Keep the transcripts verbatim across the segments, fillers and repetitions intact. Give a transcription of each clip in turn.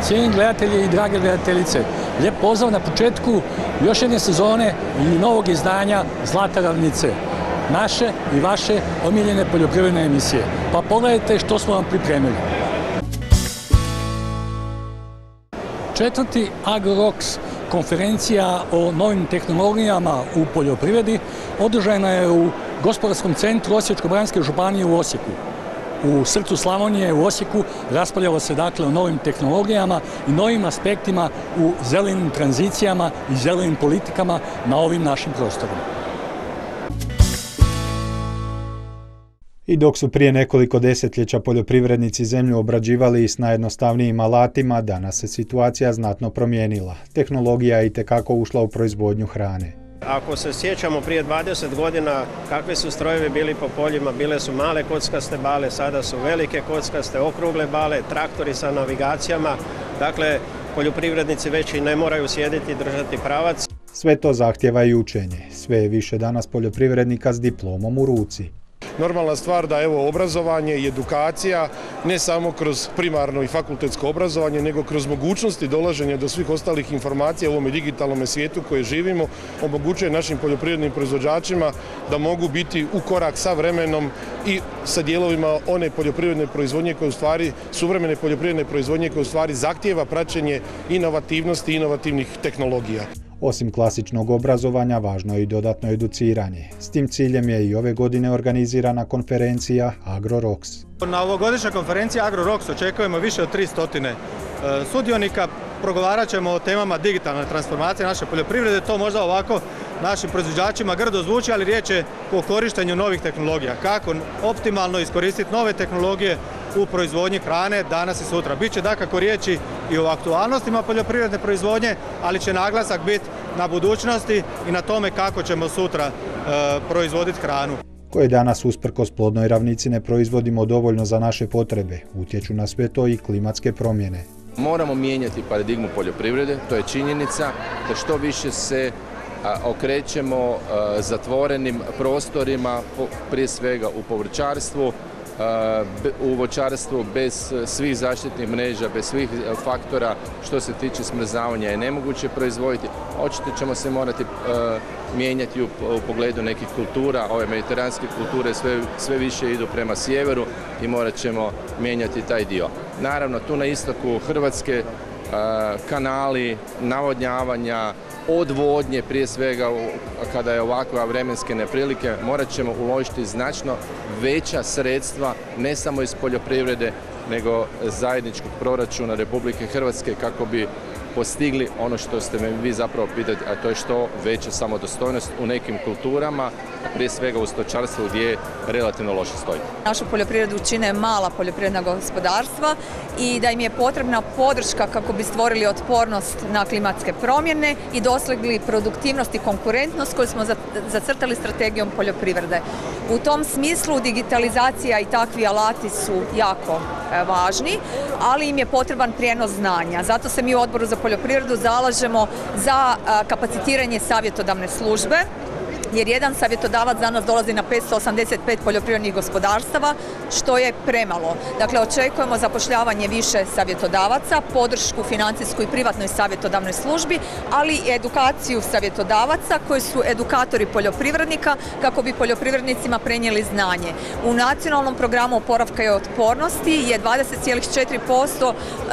Cijenjeni gledatelji i drage gledateljice, lijep pozdrav na početku još jedne sezone i novog izdanja Zlata ravnice, naše i vaše omiljene poljoprivredne emisije. Pa pogledajte što smo vam pripremili. Četvrti AgroRocks konferencija o novim tehnologijama u poljoprivredi održana je u Gospodarskom centru Osječko-baranjske županije u Osijeku. U srcu Slavonije, u Osijeku, raspravljalo se dakle o novim tehnologijama i novim aspektima u zelenim tranzicijama i zelenim politikama na ovim našim prostorima. I dok su prije nekoliko desetljeća poljoprivrednici zemlju obrađivali s najjednostavnijim alatima, danas se situacija znatno promijenila. Tehnologija je itekako ušla u proizvodnju hrane. Ako se sjećamo prije dvadeset godina kakvi su strojevi bili po poljima, bile su male kockaste bale, sada su velike kockaste, okrugle bale, traktori sa navigacijama. Dakle, poljoprivrednici već i ne moraju sjediti i držati pravac. Sve to zahtjeva i učenje. Sve je više danas poljoprivrednika s diplomom u ruci. Normalna stvar da evo obrazovanje i edukacija ne samo kroz primarno i fakultetsko obrazovanje, nego kroz mogućnosti dolaženja do svih ostalih informacija u ovome digitalnom svijetu koje živimo, omogućuje našim poljoprivrednim proizvođačima da mogu biti u korak sa vremenom i sa dijelovima one poljoprivredne proizvodnje koje u stvari, suvremene poljoprivredne proizvodnje koje u stvari zahtijeva praćenje inovativnosti i inovativnih tehnologija. Osim klasičnog obrazovanja, važno je i dodatno educiranje. S tim ciljem je i ove godine organizirana konferencija AgroRocks. Na ovogodišnjoj konferenciji AgroRocks očekujemo više od tri stotine sudionika. Progovarat ćemo o temama digitalne transformacije naše poljoprivrede. To možda ovako našim proizvođačima grdo zvuči, ali riječ je o korištenju novih tehnologija. Kako optimalno iskoristiti nove tehnologije u proizvodnji hrane danas i sutra. Biće dakako riječi i o aktualnostima poljoprivredne proizvodnje, ali će naglasak biti na budućnosti i na tome kako ćemo sutra e, proizvoditi hranu. Koje danas usprkos plodnoj ravnici ne proizvodimo dovoljno za naše potrebe. Utječu na sve to i klimatske promjene. Moramo mijenjati paradigmu poljoprivrede, to je činjenica, da što više se a, okrećemo a, zatvorenim prostorima, po, prije svega u povrćarstvu, a, be, u voćarstvu bez svih zaštitnih mreža, bez svih faktora što se tiče smrzavanja je nemoguće proizvoditi. Očito ćemo se morati a, mijenjati u, u pogledu nekih kultura, ove mediteranske kulture sve, sve više idu prema sjeveru i morat ćemo mijenjati taj dio. Naravno, tu na istoku Hrvatske kanali, navodnjavanja, odvodnje prije svega kada je ovakva vremenske neprilike, morat ćemo uložiti značno veća sredstva ne samo iz poljoprivrede nego zajedničkog proračuna Republike Hrvatske kako bi postigli ono što ste me vi zapravo pitali, a to je što veća samodostojnost u nekim kulturama, prije svega u stočarstvu gdje relativno loše stoji. Našu poljoprivredu čine mala poljoprivredna gospodarstva i da im je potrebna podrška kako bi stvorili otpornost na klimatske promjene i dosegli produktivnost i konkurentnost koju smo zacrtali strategijom poljoprivrede. U tom smislu digitalizacija i takvi alati su jako važni, ali im je potreban prijenos znanja. Zato se mi u Odboru za poljoprivredu zalažemo za kapacitiranje savjetodavne službe, jer jedan savjetodavac danas dolazi na petsto osamdeset pet poljoprivrednih gospodarstava, što je premalo. Dakle, očekujemo zapošljavanje više savjetodavaca, podršku financijskoj i privatnoj savjetodavnoj službi, ali i edukaciju savjetodavaca koji su edukatori poljoprivrednika kako bi poljoprivrednicima prenijeli znanje. U nacionalnom programu oporavka i otpornosti je dvadeset zarez četiri posto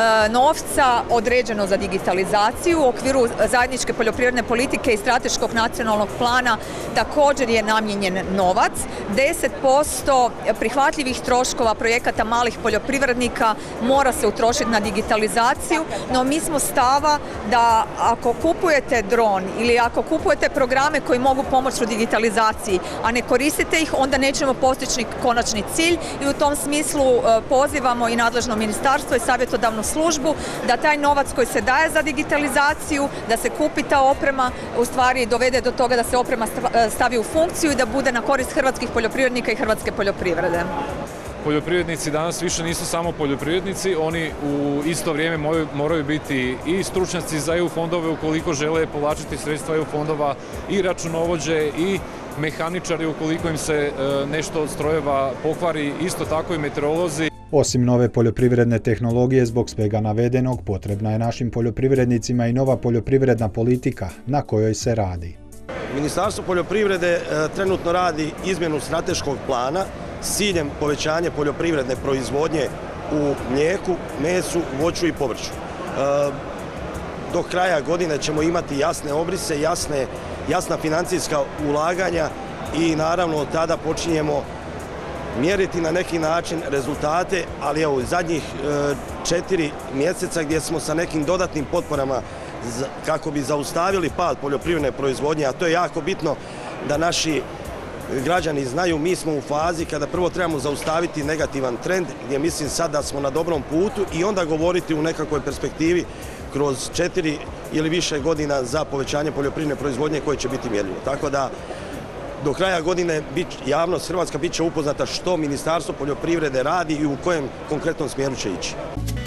novca određeno za digitalizaciju. U okviru zajedničke poljoprivredne politike i strateškog nacionalnog plana također je namijenjen novac. deset posto prihvatljivih troškova projekata malih poljoprivrednika mora se utrošiti na digitalizaciju, no mi smo stava da ako kupujete dron ili ako kupujete programe koji mogu pomoći u digitalizaciji, a ne koristite ih, onda nećemo postići konačni cilj i u tom smislu pozivamo i nadležno ministarstvo i savjetodavnu službu da taj novac koji se daje za digitalizaciju, da se kupi ta oprema, u stvari dovede do toga da se oprema stavi u funkciju i da bude na korist hrvatskih poljoprivrednika i hrvatske poljoprivrede. Poljoprivrednici danas više nisu samo poljoprivrednici, oni u isto vrijeme moraju, moraju biti i stručnjaci za E U fondove ukoliko žele povlačiti sredstva E U fondova, i računovođe i mehaničari ukoliko im se nešto od strojeva pokvari, isto tako i meteorolozi. Osim nove poljoprivredne tehnologije, zbog svega navedenog, potrebna je našim poljoprivrednicima i nova poljoprivredna politika na kojoj se radi. Ministarstvo poljoprivrede trenutno radi izmjenu strateškog plana s ciljem povećanja poljoprivredne proizvodnje u mlijeku, mesu, voću i povrću. Do kraja godine ćemo imati jasne obrise, jasne, jasna financijska ulaganja i naravno od tada počinjemo mjeriti na neki način rezultate, ali evo zadnjih četiri mjeseca gdje smo sa nekim dodatnim potporama kako bi zaustavili pad poljoprivredne proizvodnje, a to je jako bitno da naši građani znaju, mi smo u fazi kada prvo trebamo zaustaviti negativan trend, gdje mislim sad da smo na dobrom putu i onda govoriti u nekakvoj perspektivi kroz četiri ili više godina za povećanje poljoprivredne proizvodnje koje će biti mjerljivo. Tako da do kraja godine javnost hrvatska bit će upoznata što Ministarstvo poljoprivrede radi i u kojem konkretnom smjeru će ići.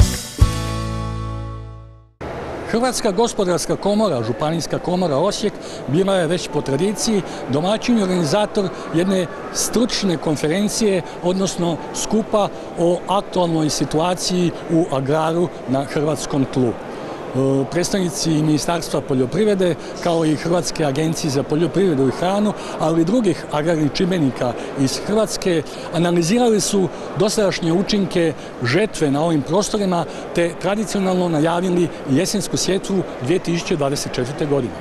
Hrvatska gospodarska komora, Županijska komora Osijek, bila je već po tradiciji domaćin i organizator jedne stručne konferencije, odnosno skupa o aktualnoj situaciji u agraru na hrvatskom tlu. Predstavnici Ministarstva poljoprivrede, kao i Hrvatske agencije za poljoprivredu i hranu, ali i drugih agrarnih čimbenika iz Hrvatske, analizirali su dosadašnje učinke žetve na ovim prostorima te tradicionalno najavili jesensku sjetvu dvije tisuće dvadeset četvrte. godine.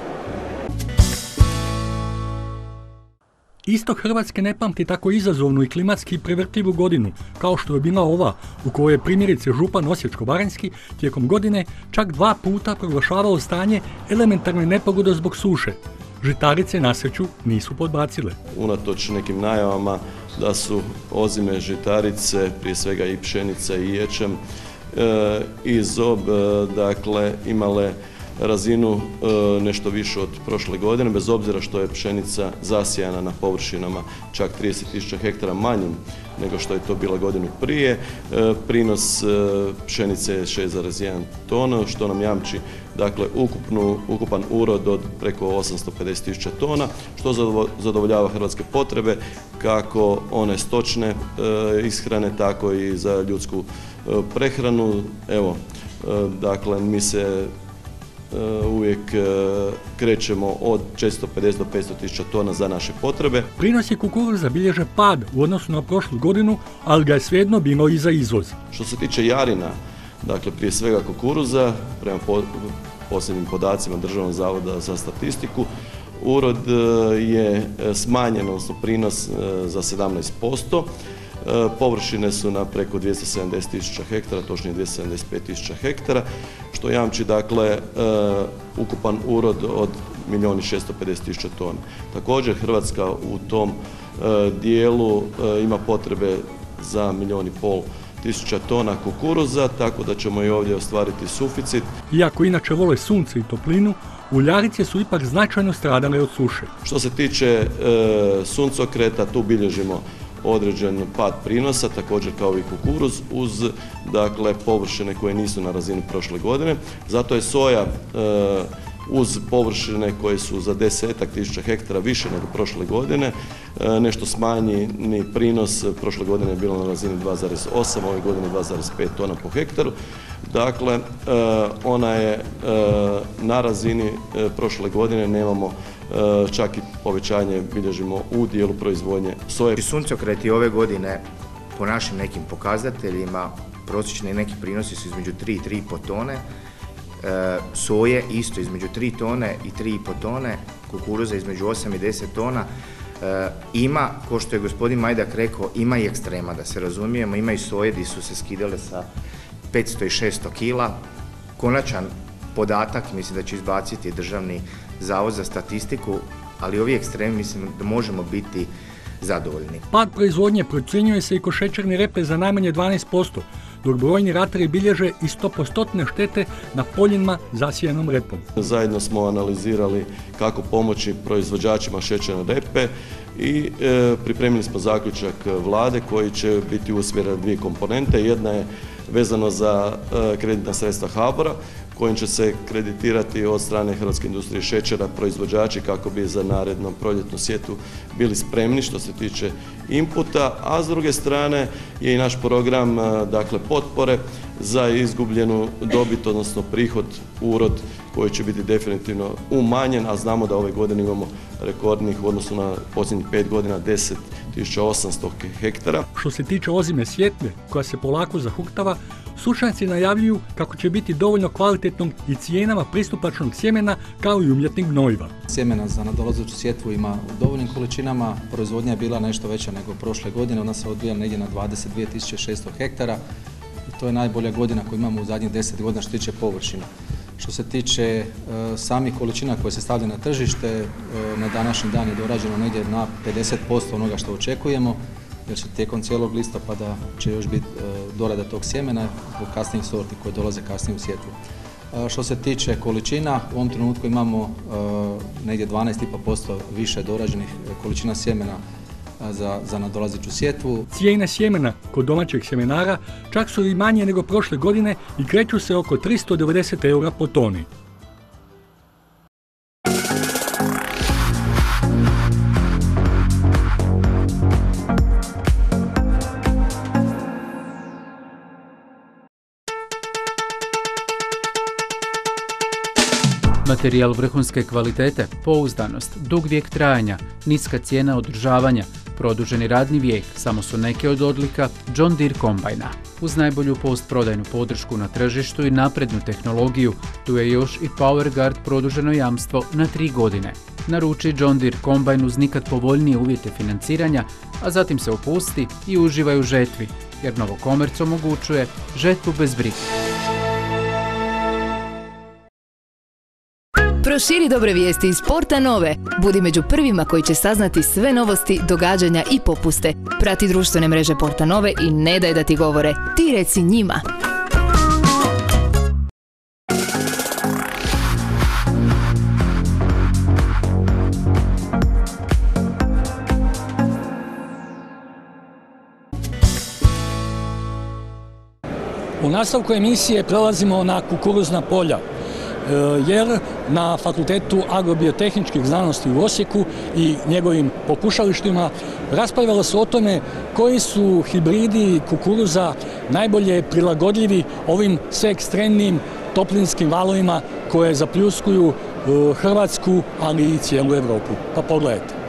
Istok Hrvatske ne pamti tako izazovnu i klimatski prevrtljivu godinu, kao što je bila ova, u kojoj je primjerice župan Osječko-baranjski tijekom godine čak dva puta proglašavao stanje elementarne nepogode zbog suše. Žitarice na sreću nisu podbacile. Unatoč nekim najavama da su ozime žitarice, prije svega i pšenica i ječam, e, i zob, dakle, imale razinu e, nešto više od prošle godine, bez obzira što je pšenica zasijana na površinama čak trideset tisuća hektara manjim nego što je to bilo godinu prije. E, prinos e, pšenice je šest zarez jedan tona, što nam jamči dakle, ukupnu, ukupan urod od preko osamsto pedeset tisuća tona, što zadovoljava hrvatske potrebe, kako one stočne e, ishrane, tako i za ljudsku e, prehranu. Evo, e, dakle, mi se uvijek krećemo od četiristo pedeset do petsto tisuća tona za naše potrebe. Prinosi kukuruza bilježe pad u odnosu na prošlu godinu, ali ga je svejedno bilo i za izvoz. Što se tiče jarina, dakle prije svega kukuruza, prema posljednjim podacima Državnog zavoda za statistiku, urod je smanjen, odnosno prinos za sedamnaest posto. Površine su na preko dvjesto sedamdeset tisuća hektara, točnije dvjesto sedamdeset pet tisuća hektara, što jamči dakle ukupan urod od milijun i šesto pedeset tisuća tona. Također Hrvatska u tom dijelu ima potrebe za milijun i pol tisuća tona kukuruza, tako da ćemo i ovdje ostvariti suficit. Iako inače vole sunce i toplinu, uljarice su ipak značajno stradale od suše. Što se tiče e, suncokreta, tu bilježimo određen pad prinosa, također kao i kukuruz, uz dakle, površine koje nisu na razini prošle godine. Zato je soja e, uz površine koje su za desetak tisuća hektara više nego prošle godine, e, nešto smanjeni prinos, prošle godine je bilo na razini dva zarez osam, ove godine dva zarez pet tona po hektaru. Dakle, e, ona je e, na razini e, prošle godine, nemamo e, čak i povećanje bilježimo u dijelu proizvodnje soje. Suncokreti ove godine po našim nekim pokazateljima prosječni neki prinosi su između tri i tri i pol tone, e, soje isto između tri tone i tri i pol tone, kukuruza između osam i deset tona. E, ima, ko što je gospodin Majdak rekao, ima i ekstrema, da se razumijemo, ima i soje gdje su se skidale sa petsto i šesto kila. Konačan podatak mislim da će izbaciti Državni zavod za statistiku, ali ovi ekstremi mislim da možemo biti zadovoljni. Pad proizvodnje procjenjuje se i kod šećerne repe za najmanje dvanaest posto, dok brojni ratari bilježe i sto postotne štete na poljima zasijanom repom. Zajedno smo analizirali kako pomoći proizvođačima šećerne repe i e, pripremili smo zaključak vlade koji će biti usmjeren na dvije komponente. Jedna je vezano za e, kreditna sredstva HABOR-a kojim će se kreditirati od strane Hrvatske industrije šećera proizvođači kako bi za narednom proljetnu sjetvu bili spremni što se tiče inputa, a s druge strane je i naš program dakle potpore za izgubljenu dobit, odnosno prihod, urod koji će biti definitivno umanjen, a znamo da ove godine imamo rekordnih u odnosu na posljednjih pet godina deset tisuća osamsto hektara. Što se tiče ozime sjetve koja se polako zahuktava, stručnjaci najavljuju kako će biti dovoljno kvalitetnog i cijenama pristupačnog sjemena kao i umjetnih gnojiva. Sjemena za nadolazeću sjetvu ima u dovoljnim količinama, proizvodnja je bila nešto veća nego prošle godine, ona se odvija negdje na dvadeset dvije tisuće šesto hektara i to je najbolja godina koju imamo u zadnjih deset godina što se tiče površina. Što se tiče e, samih količina koje se stavljaju na tržište, e, na današnji dan je dorađeno negdje na pedeset posto onoga što očekujemo, jer će tijekom cijelog listopada će još biti e, dorada tog sjemena zbog kasnijih sorti koje dolaze kasnije u sjetvu. E, što se tiče količina, u ovom trenutku imamo e, negdje dvanaest zarez pet posto više dorađenih količina sjemena za, za nadolazeću sjetvu. Cijene sjemena kod domaćeg sjemenara čak su i manje nego prošle godine i kreću se oko tristo devedeset eura po toni. Materijal vrhunske kvalitete, pouzdanost, dug vijek trajanja, niska cijena održavanja, produženi radni vijek samo su neke od odlika John Deere kombajna. Uz najbolju postprodajnu podršku na tržištu i naprednu tehnologiju, tu je još i PowerGuard produženo jamstvo na tri godine. Naruči John Deere kombajn uz nikad povoljnije uvjete financiranja, a zatim se opusti i uživaj u žetvi, jer Novokomerc omogućuje žetvu bez brige. Proširi dobre vijesti iz Porta Nove. Budi među prvima koji će saznati sve novosti, događanja i popuste. Prati društvene mreže Porta Nove i ne daj da ti govore. Ti reci njima. U nastavku emisije prelazimo na kukuruzna polja, jer na Fakultetu agrobiotehničkih znanosti u Osijeku i njegovim pokušalištima raspravljalo se o tome koji su hibridi kukuruza najbolje prilagodljivi ovim sve ekstremnim toplinskim valovima koje zapljuskuju Hrvatsku, ali i cijelu Europu. Pa pogledajte.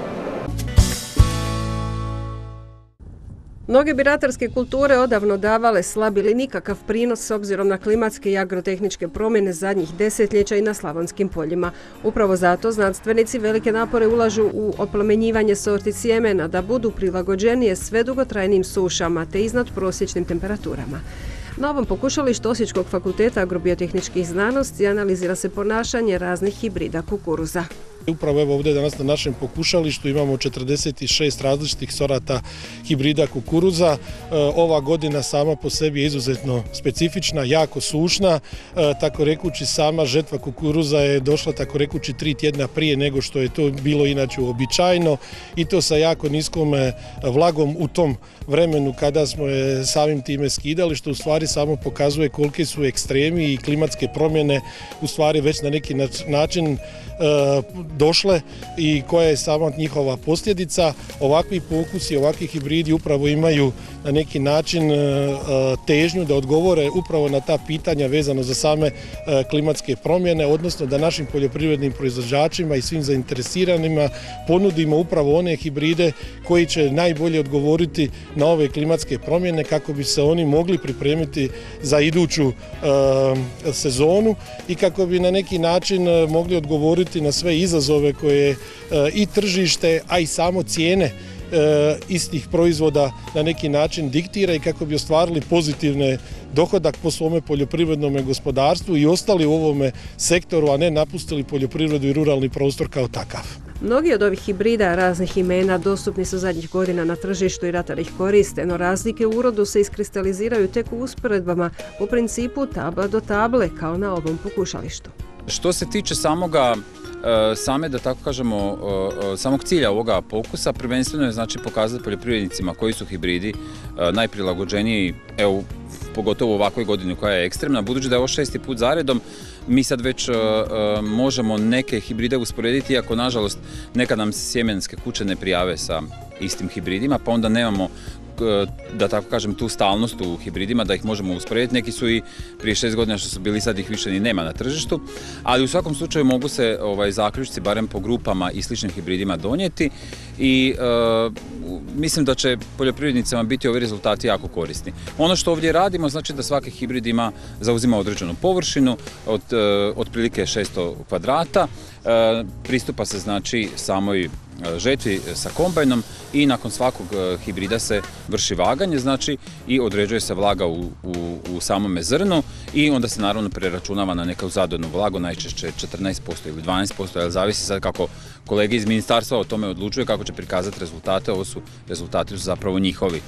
Mnoge bi ratarske kulture odavno davale slab ili nikakav prinos s obzirom na klimatske i agrotehničke promjene zadnjih desetljeća i na slavonskim poljima. Upravo zato znanstvenici velike napore ulažu u oplemenjivanje sorti sjemena da budu prilagođenije sve dugotrajnim sušama te iznad prosječnim temperaturama. Na ovom pokušalištu Osječkog fakulteta agrobiotehničkih znanosti analizira se ponašanje raznih hibrida kukuruza. Upravo evo ovdje danas na našem pokušalištu imamo četrdeset šest različitih sorata hibrida kukuruza. Ova godina sama po sebi je izuzetno specifična, jako sušna. Tako rekući, sama žetva kukuruza je došla tako rekući tri tjedna prije nego što je to bilo inače uobičajeno i to sa jako niskom vlagom u tom vremenu kada smo je samim time skidali, što u stvari samo pokazuje kolike su ekstremi i klimatske promjene u stvari već na neki način došle i koja je sama njihova posljedica. Ovakvi pokusi, ovakvi hibridi upravo imaju na neki način težnju da odgovore upravo na ta pitanja vezano za same klimatske promjene, odnosno da našim poljoprivrednim proizvođačima i svim zainteresiranima ponudimo upravo one hibride koji će najbolje odgovoriti na ove klimatske promjene kako bi se oni mogli pripremiti za iduću sezonu i kako bi na neki način mogli odgovoriti na sve izazove koje i tržište, a i samo cijene istih proizvoda na neki način diktira i kako bi ostvarili pozitivne dohodak po svome poljoprivrednom gospodarstvu i ostali u ovome sektoru, a ne napustili poljoprivredu i ruralni prostor kao takav. Mnogi od ovih hibrida raznih imena dostupni su zadnjih godina na tržištu i ratari ih koriste, no razlike u urodu se iskristaliziraju tek u usporedbama u principu tabla do table, kao na ovom pokušalištu. Što se tiče samoga same, da tako kažemo, samog cilja ovoga pokusa, prvenstveno je znači pokazati poljoprivrednicima koji su hibridi najprilagođeniji evo, pogotovo u ovakvoj godini koja je ekstremna, budući da je ovo šesti put zaredom, mi sad već uh, uh, možemo neke hibride usporediti, iako nažalost nekad nam se sjemenske kuće ne prijave sa istim hibridima, pa onda nemamo, da tako kažem, tu stalnost u hibridima da ih možemo usporediti. Neki su i prije šest godina što su bili, sad ih više ni nema na tržištu, ali u svakom slučaju mogu se ovaj, zaključci barem po grupama i sličnim hibridima donijeti i uh, mislim da će poljoprivrednicama biti ovi rezultati jako korisni. Ono što ovdje radimo znači da svaki hibrid ima, zauzima određenu površinu od uh, otprilike šesto kvadrata, uh, pristupa se znači samoj žetvi sa kombajnom i nakon svakog hibrida se vrši vaganje, znači i određuje se vlaga u, u, u samome zrnu i onda se naravno preračunava na neku zadanu vlagu, najčešće četrnaest posto ili dvanaest posto, ali zavisi sad kako kolege iz ministarstva o tome odlučuju kako će prikazati rezultate, ovo su rezultati su zapravo njihovi.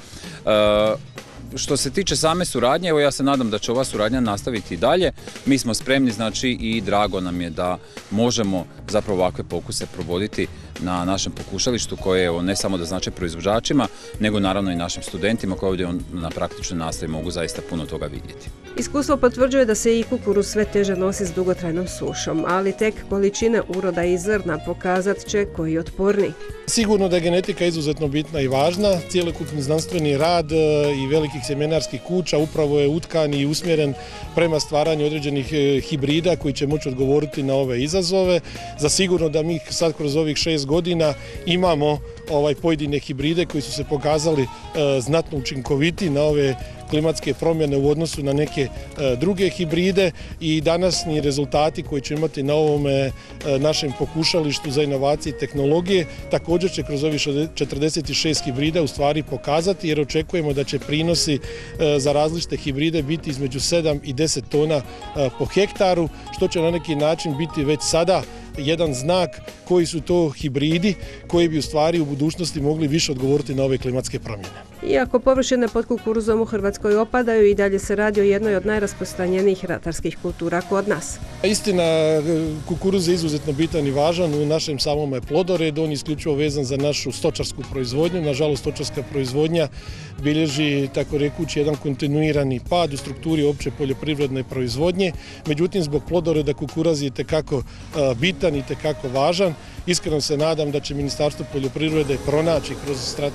E, Što se tiče same suradnje, evo ja se nadam da će ova suradnja nastaviti i dalje. Mi smo spremni, znači, i drago nam je da možemo zapravo ovakve pokuse provoditi na našem pokušalištu koje evo, ne samo da znače proizvođačima, nego naravno i našim studentima koji ovdje na praktičnoj nastavi mogu zaista puno toga vidjeti. Iskustvo potvrđuje da se i kukuruz sve teže nosi s dugotrajnom sušom, ali tek količine uroda i zrna pokazat će koji je otporniji. Sigurno da je genetika izuzetno bitna i važna. Cjelokupni znanstveni rad i velikih sjemenarskih kuća upravo je utkan i usmjeren prema stvaranju određenih hibrida koji će moći odgovoriti na ove izazove. Za sigurno da mi sad kroz ovih šest godina imamo ovaj pojedine hibride koji su se pokazali e, znatno učinkoviti na ove klimatske promjene u odnosu na neke e, druge hibride i današnji rezultati koji će imati na ovom e, našem pokušalištu za inovacije i tehnologije također će kroz ovih četrdeset šest hibrida u stvari pokazati, jer očekujemo da će prinosi e, za različite hibride biti između sedam i deset tona e, po hektaru, što će na neki način biti već sada jedan znak koji su to hibridi koji bi u stvari u budućnosti mogli više odgovoriti na ove klimatske promjene. Iako površine pod kukuruzom u Hrvatskoj opadaju, i dalje se radi o jednoj od najrasprostranjenijih ratarskih kultura kod nas. Istina, kukuruz je izuzetno bitan i važan u našem samom plodoredu, on je isključivo vezan za našu stočarsku proizvodnju. Nažalost, stočarska proizvodnja bilježi, tako rekući, jedan kontinuirani pad u strukturi opće poljoprivredne proizvodnje. Međutim, zbog plodoreda kukuruz je itekako bitan i itekako važan. Iskreno se nadam da će Ministarstvo poljoprivrede pronaći kroz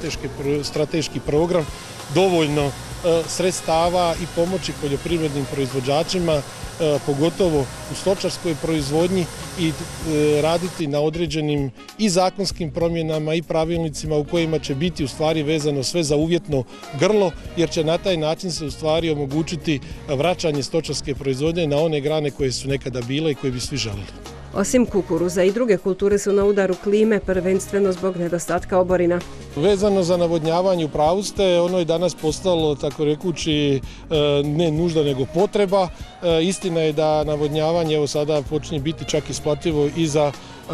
strateški program dovoljno sredstava i pomoći poljoprivrednim proizvođačima, pogotovo u stočarskoj proizvodnji, i raditi na određenim i zakonskim promjenama i pravilnicima u kojima će biti u stvari vezano sve za uvjetno grlo, jer će na taj način se u stvari omogućiti vraćanje stočarske proizvodnje na one grane koje su nekada bile i koje bi svi želili. Osim kukuruza i druge kulture su na udaru klime, prvenstveno zbog nedostatka oborina. Vezano za navodnjavanje, u pravu ste, ono je danas postalo, tako rekući, ne nužda nego potreba. Istina je da navodnjavanje evo sada počinje biti čak isplativo i za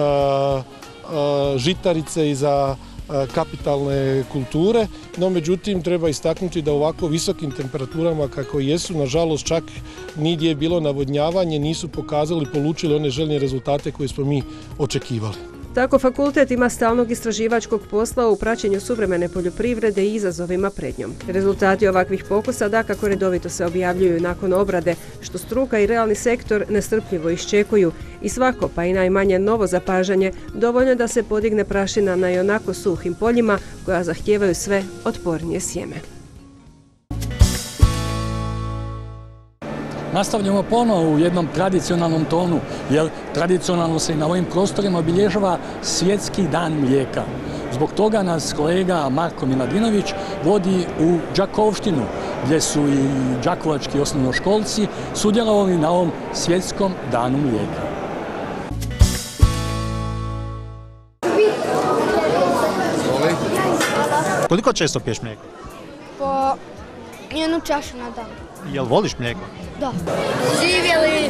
žitarice i za kapitalne kulture, no međutim treba istaknuti da u ovako visokim temperaturama kako jesu, nažalost čak nigdje je bilo navodnjavanje, nisu pokazali, polučili one željene rezultate koje smo mi očekivali. Tako fakultet ima stalnog istraživačkog posla u praćenju suvremene poljoprivrede i izazovima pred njom. Rezultati ovakvih pokusa dakako redovito se objavljuju nakon obrade, što struka i realni sektor nestrpljivo iščekuju, i svako, pa i najmanje novo zapažanje, dovoljno da se podigne prašina na ionako suhim poljima koja zahtijevaju sve otpornije sjeme. Nastavljamo ponovo u jednom tradicionalnom tonu, jer tradicionalno se na ovim prostorima obilježava Svjetski dan mlijeka. Zbog toga nas kolega Marko Miladinović vodi u Đakovštinu, gdje su i đakovački osnovnoškolci sudjelovali na ovom Svjetskom danu mlijeka. Koliko često piješ mlijeko? Po jednu čašu na dan. Jel voliš mlijeko? Da. Živjeli.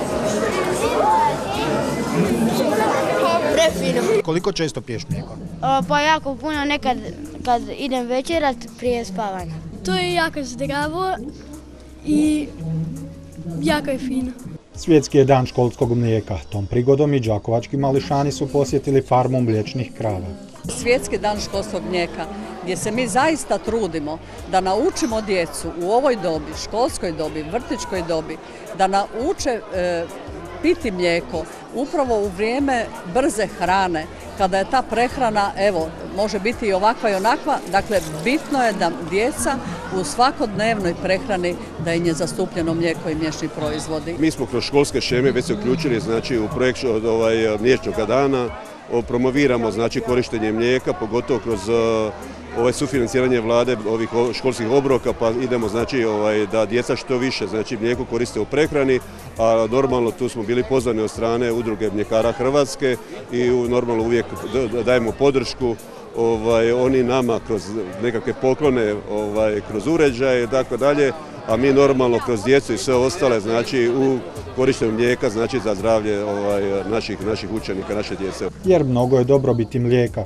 Prefino. Koliko često piješ mlijeko? O, pa jako puno, nekad kad idem večerat prije spavanja. To je jako zdravo i jako je fino. Svjetski je dan školskog mlijeka. Tom prigodom i đakovački mališani su posjetili farmu mliječnih krava. Svjetski dan školskog mlijeka gdje se mi zaista trudimo da naučimo djecu u ovoj dobi, školskoj dobi, vrtićkoj dobi, da nauče e, piti mlijeko upravo u vrijeme brze hrane, kada je ta prehrana, evo, može biti i ovakva i onakva, dakle, bitno je da djeca u svakodnevnoj prehrani da im je zastupljeno mlijeko i mliječni proizvodi. Mi smo kroz školske šeme već se uključili, znači, u projekt od ovaj, mliječnog dana, promoviramo, znači, korištenje mlijeka, pogotovo kroz ovaj sufinanciranje vlade ovih školskih obroka, pa idemo, znači, ovaj, da djeca što više, znači, mlijeko koriste u prehrani, a normalno tu smo bili pozvani od strane Udruge mljekara Hrvatske i normalno uvijek dajemo podršku. Ovaj, oni nama kroz nekakve poklone, ovaj, kroz uređaje i tako dalje, a mi normalno kroz djecu i sve ostale, znači, u korištenju mlijeka, znači, za zdravlje ovaj, naših, naših učenika, naše djece. Jer mnogo je dobrobiti mlijeka.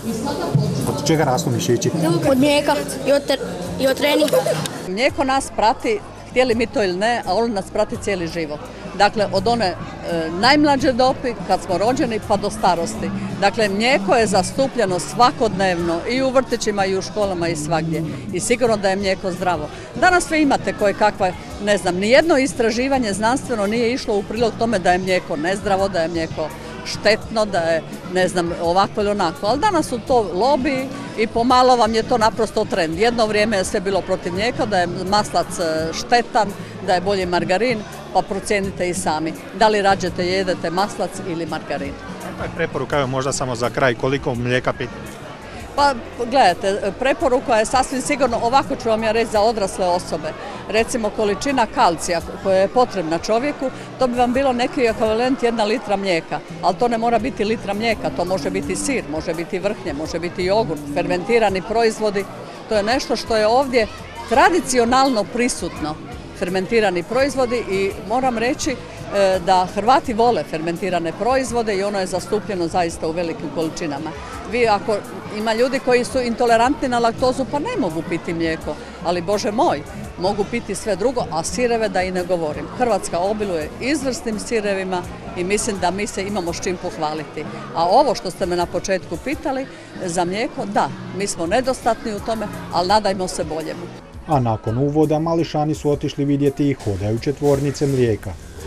Od čega rastu mišići? Od mlijeka i od, i od treninga. Mlijeko nas prati, htjeli mi to ili ne, a on nas prati cijeli život. Dakle, od one e, najmlađe dobi, kad smo rođeni, pa do starosti. Dakle, mlijeko je zastupljeno svakodnevno i u vrtićima i u školama i svagdje. I sigurno da je mlijeko zdravo. Danas vi imate koje kakve, ne znam, nijedno istraživanje znanstveno nije išlo u prilog tome da je mlijeko nezdravo, da je mlijeko štetno, da je, ne znam, ovako ili onako. Ali danas su to lobiji i pomalo vam je to naprosto trend. Jedno vrijeme je sve bilo protiv mlijeka, da je maslac štetan, da je bolji margarin, pa procijenite i sami. Da li rađete jedete maslac ili margarin? Preporuka je možda samo za kraj, koliko mlijeka piti? Pa gledajte, preporuka je sasvim sigurno, ovako ću vam ja reći za odrasle osobe. Recimo količina kalcija koja je potrebna čovjeku, to bi vam bilo neki ekvivalent jedna litra mlijeka. Ali to ne mora biti litra mlijeka, to može biti sir, može biti vrhnje, može biti jogurt, fermentirani proizvodi. To je nešto što je ovdje tradicionalno prisutno, fermentirani proizvodi, i moram reći da Hrvati vole fermentirane proizvode i ono je zastupljeno zaista u velikim količinama. Vi, ako ima ljudi koji su intolerantni na laktozu, pa ne mogu piti mlijeko, ali Bože moj, mogu piti sve drugo, a sireve da i ne govorim. Hrvatska obiluje izvrsnim sirevima i mislim da mi se imamo s čim pohvaliti. A ovo što ste me na početku pitali za mlijeko, da, mi smo nedostatni u tome, ali nadajmo se boljemu. A nakon uvoda mališani su otišli vidjeti i hodajuće tvornice mlijeka.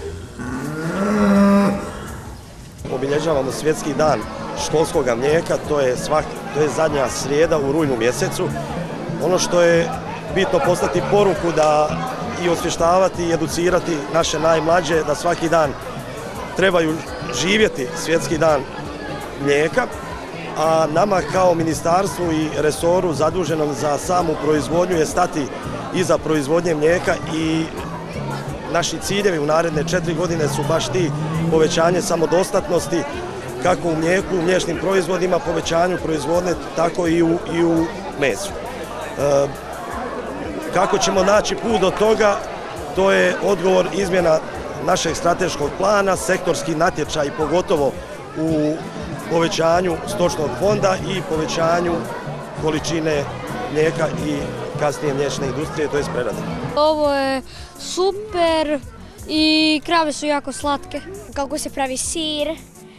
Obilježavamo svjetski dan školskog mlijeka, to je, svak, to je zadnja srijeda u rujnu mjesecu. Ono što je bitno poslati poruku da i osvještavati i educirati naše najmlađe da svaki dan trebaju živjeti svjetski dan mlijeka, a nama kao ministarstvu i resoru zaduženom za samu proizvodnju je stati iza proizvodnje mlijeka i naši ciljevi u naredne četiri godine su baš ti: povećanje samodostatnosti kako u mlijeku, u mliječnim proizvodima, povećanju proizvodnje, tako i u, i u mesu. E, kako ćemo naći put do toga, to je odgovor izmjena našeg strateškog plana, sektorski natječaj, pogotovo u povećanju stočnog fonda i povećanju količine mlijeka i kasnije mliječne industrije, to je prerade. Ovo je super i krave su jako slatke. Kako se pravi sir,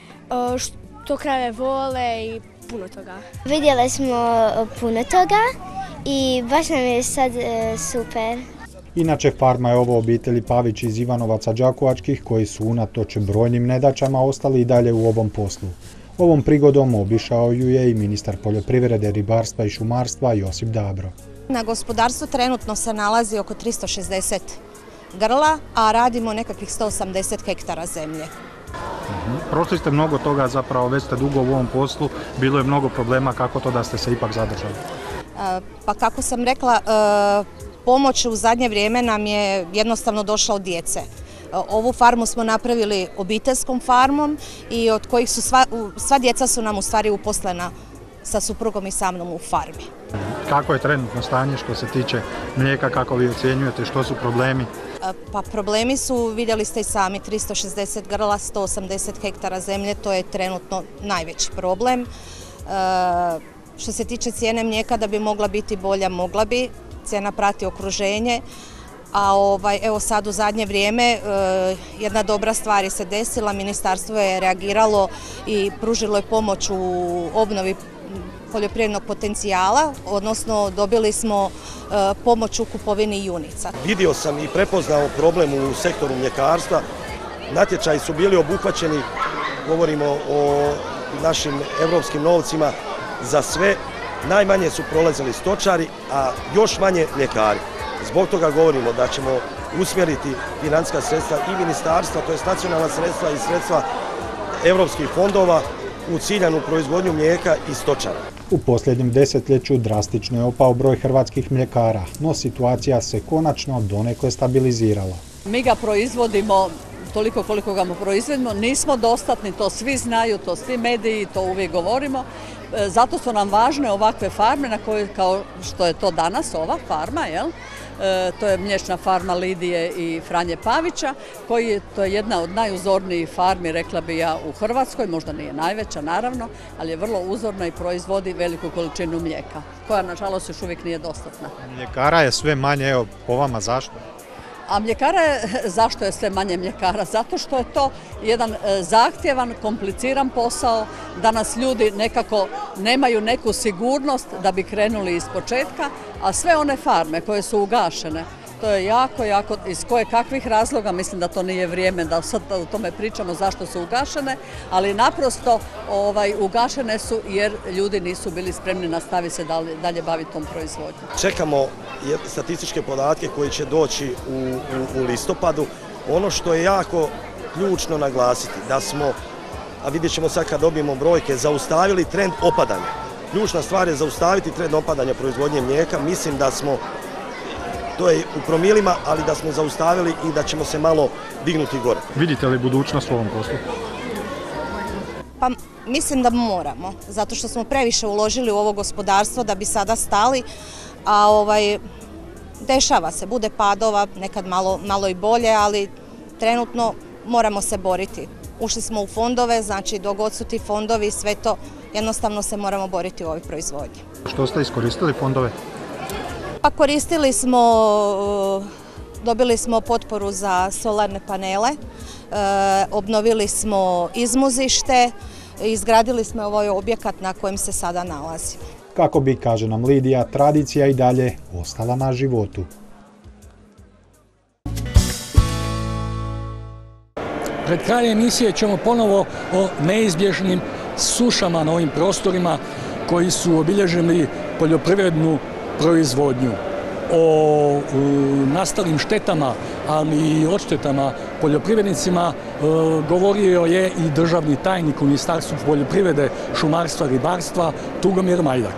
što krave vole i puno toga. Vidjeli smo puno toga i baš nam je sad super. Inače, farma je ovo obitelji Pavić iz Ivanovaca Đakovačkih, koji su unatoč brojnim nedaćama ostali i dalje u ovom poslu. Ovom prigodom obišao ju je i ministar poljoprivrede, ribarstva i šumarstva Josip Dabro. Na gospodarstvu trenutno se nalazi oko tristo šezdeset grla, a radimo nekakvih sto osamdeset hektara zemlje. Prošli ste mnogo toga, zapravo već ste dugo u ovom poslu, bilo je mnogo problema, kako to da ste se ipak zadržali? Pa kako sam rekla, pomoć u zadnje vrijeme nam je jednostavno došla od djece. Ovu farmu smo napravili obiteljskom farmom i od kojih su sva, sva djeca su nam u stvari uposlena sa suprugom i sa mnom u farmi. Kako je trenutno stanje što se tiče mlijeka, kako vi ocjenjujete, što su problemi? Pa problemi su, vidjeli ste i sami, tristo šezdeset grla, sto osamdeset hektara zemlje, to je trenutno najveći problem. E, što se tiče cijene mlijeka, da bi mogla biti bolja, mogla bi, cijena prati okruženje. A ovaj, evo sad u zadnje vrijeme e, jedna dobra stvar je se desila, ministarstvo je reagiralo i pružilo je pomoć u obnovi poljoprivrednog potencijala, odnosno dobili smo pomoć u kupovini junica. Vidio sam i prepoznao problem u sektoru mljekarstva. Natječaji su bili obuhvaćeni, govorimo o našim evropskim novcima, za sve. Najmanje su prolazili stočari, a još manje mljekari. Zbog toga govorimo da ćemo usmjeriti financijska sredstva i ministarstva, to je nacionalna sredstva i sredstva evropskih fondova u ciljanu proizvodnju mlijeka i stočara. U posljednjem desetljeću drastično je opao broj hrvatskih mljekara, no situacija se konačno donekle stabilizirala. Mi ga proizvodimo toliko koliko ga proizvodimo, nismo dostatni, to svi znaju, to svi mediji, to uvijek govorimo. Zato su nam važne ovakve farme na koje, kao što je to danas, ova farma, jel? E, to je mliječna farma Lidije i Franje Pavića, koji je, to je jedna od najuzornijih farmi, rekla bi ja, u Hrvatskoj, možda nije najveća naravno, ali je vrlo uzorna i proizvodi veliku količinu mlijeka, koja nažalost još uvijek nije dostatna. Mljekara je sve manje, evo, po vama zašto? A mljekara je, zašto je sve manje mljekara? Zato što je to jedan zahtjevan, kompliciran posao, da nas ljudi nekako nemaju neku sigurnost da bi krenuli iz početka, a sve one farme koje su ugašene, to je jako, jako, iz koje kakvih razloga, mislim da to nije vrijeme da sad o tome pričamo zašto su ugašene, ali naprosto ovaj, ugašene su jer ljudi nisu bili spremni nastaviti se dalje, dalje baviti tom proizvodnjom. Čekamo statističke podatke koji će doći u, u, u listopadu. Ono što je jako ključno naglasiti, da smo, a vidjet ćemo sad kad dobijemo brojke, zaustavili trend opadanja. Ključna stvar je zaustaviti trend opadanja proizvodnje mlijeka. Mislim da smo, to je u promilima, ali da smo zaustavili i da ćemo se malo dignuti gore. Vidite li budućnost u ovom poslu? Pa mislim da moramo, zato što smo previše uložili u ovo gospodarstvo da bi sada stali, a ovaj, dešava se, bude padova, nekad malo, malo i bolje, ali trenutno moramo se boriti. Ušli smo u fondove, znači dok god su ti fondovi, sve to, jednostavno se moramo boriti u ovoj proizvodnji. Što ste iskoristili fondove? Pa koristili smo, dobili smo potporu za solarne panele, obnovili smo izmuzište, izgradili smo ovaj objekat na kojem se sada nalazimo. Kako bi, kaže nam Lidija, tradicija i dalje ostala na životu. Pred krajem emisije ćemo ponovo o neizbježnim sušama na ovim prostorima koji su obilježili poljoprivrednu proizvodnju. O nastalim štetama, ali i odštetama poljoprivrednicima govorio je i državni tajnik u Ministarstvu poljoprivrede, šumarstva, ribarstva Tugomir Majdak.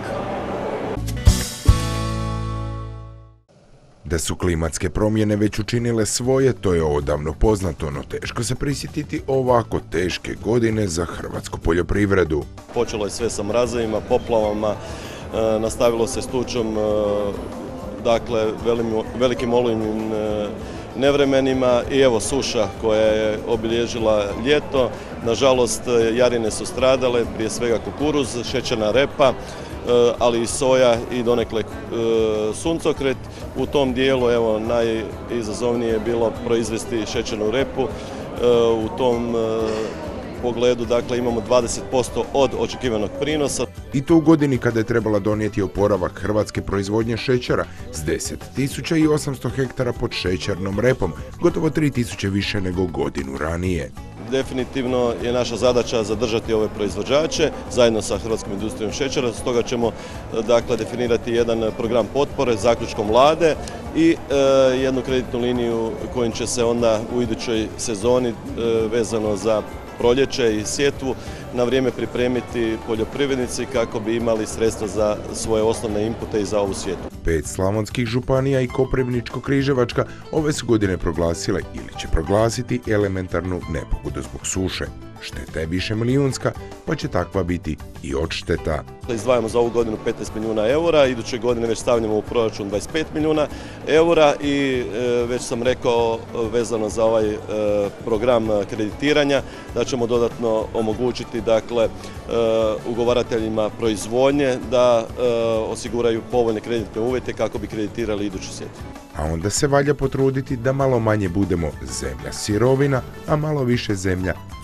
Da su klimatske promjene već učinile svoje, to je odavno poznato, no teško se prisjetiti ovako teške godine za hrvatsku poljoprivredu. Počelo je sve sa mrazovima, poplavama, nastavilo se s tučom, dakle velikim olujnim nevremenima i evo suša koja je obilježila ljeto. Nažalost, jarine su stradale, prije svega kukuruz, šećerna repa, ali i soja i donekle suncokret. U tom dijelu evo najizazovnije je bilo proizvesti šećernu repu. U tom pogledu dakle imamo dvadeset posto od očekivanog prinosa. I to u godini kada je trebala donijeti oporavak hrvatske proizvodnje šećera s deset tisuća osamsto hektara pod šećernom repom, gotovo tri tisuće više nego godinu ranije. Definitivno je naša zadaća zadržati ove proizvođače zajedno sa Hrvatskom industrijom šećera, stoga ćemo dakle definirati jedan program potpore zaključkom vlade i e, jednu kreditnu liniju kojim će se onda u idućoj sezoni e, vezano za proljeće i sjetvu na vrijeme pripremiti poljoprivrednici kako bi imali sredstva za svoje osnovne inpute i za ovu sjetvu. Pet slavonskih županija i Koprivničko-Križevačka ove su godine proglasile ili će proglasiti elementarnu nepogodu zbog suše. Šteta je više milijunska, pa će takva biti i odšteta. Izdvajamo za ovu godinu petnaest milijuna eura, iduće godine već stavljamo u proračun dvadeset pet milijuna eura i e, već sam rekao vezano za ovaj e, program kreditiranja da ćemo dodatno omogućiti dakle, e, ugovarateljima proizvodnje da e, osiguraju povoljne kreditne uvjete kako bi kreditirali iduću sjetvu. A onda se valja potruditi da malo manje budemo zemlja sirovina, a malo više zemlja finalnog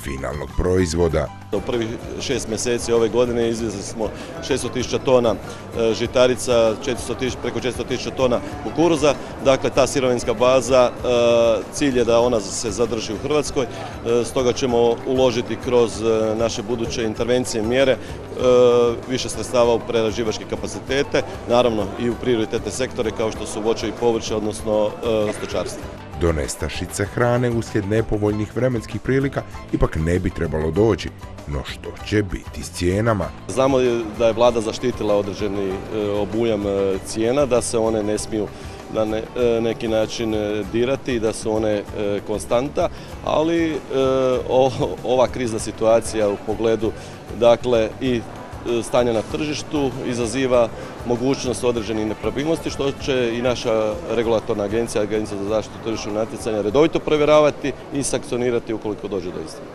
cijelog proizvoda. U prvih šest mjeseci ove godine izvezli smo šesto tisuća tona žitarica, preko četiristo tisuća tona kukuruza. Dakle, ta sirovinska baza, cilj je da ona se zadrži u Hrvatskoj, stoga ćemo uložiti kroz naše buduće intervencije i mjere više sredstava u prerađivačke kapacitete, naravno i u prioritetne sektore kao što su voće i povrće, odnosno stočarstvo. Do nestašice hrane uslijed nepovoljnih vremenskih prilika ipak ne bi trebalo doći. No što će biti s cijenama? Znamo da je vlada zaštitila određeni obujam cijena, da se one ne smiju na ne, neki način dirati i da su one konstanta, ali o, ova krizna situacija u pogledu dakle i stanja na tržištu izaziva mogućnost određenih nepravilnosti, što će i naša regulatorna agencija, Agencija za zaštitu tržišnog natjecanja, redovito provjeravati i sankcionirati ukoliko dođe do istine.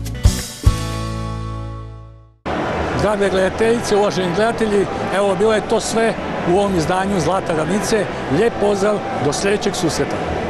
Drage gledateljice, uvaženi gledatelji, evo bilo je to sve u ovom izdanju Zlata ravnice. Lijep pozdrav, do sljedećeg susreta.